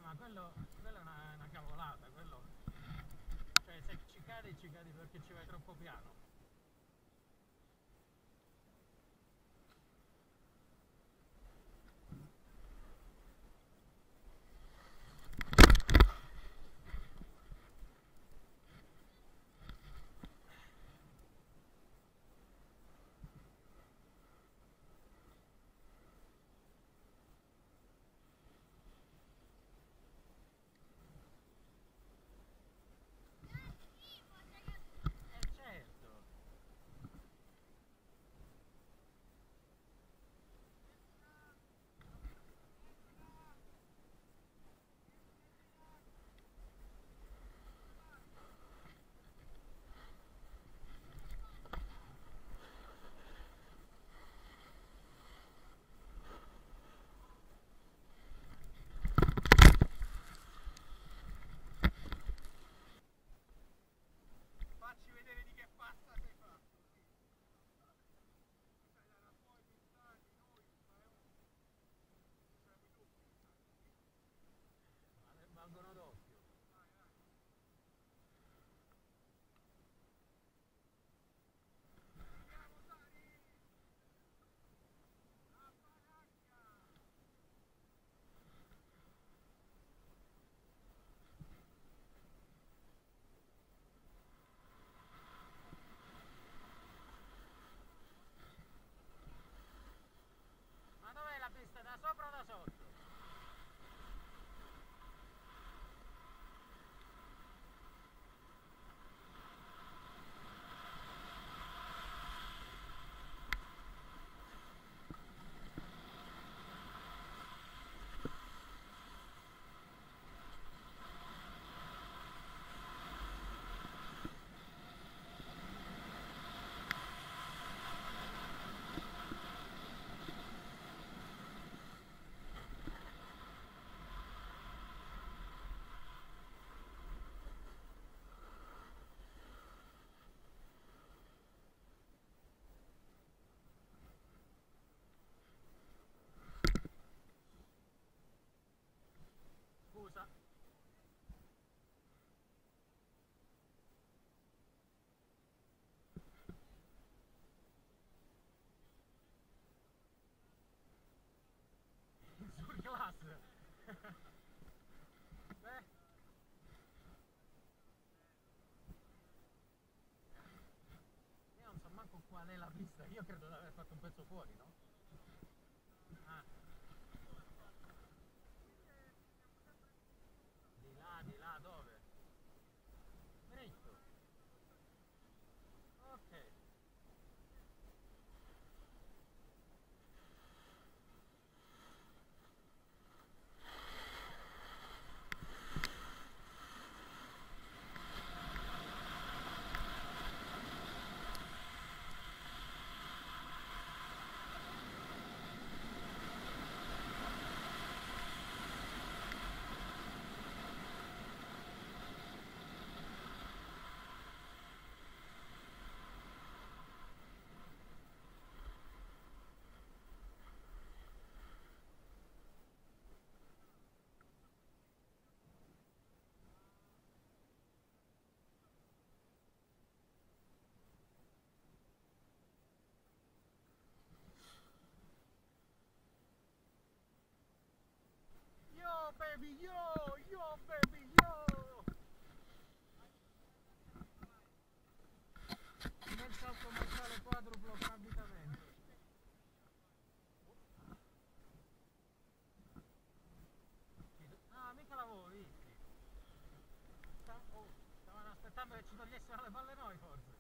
Ma quello è una cavolata, quello. Cioè se ci cadi perché ci vai troppo piano. Certo. Facci vedere di che pasta sei fatto. Valgono d'occhio. Ma dov'è la pista? Da sopra o da sotto? Scusa. Sul class. Beh. Io non so manco qual è la pista, io credo di aver fatto un pezzo fuori, no? Ah, di là dove? Dritto. Ok. Yo baby, yo baby, yo! Nel salto mortale quadruplo capitamento. No, mica l'avevo visti. Stavano aspettando che ci togliessero le palle noi forse.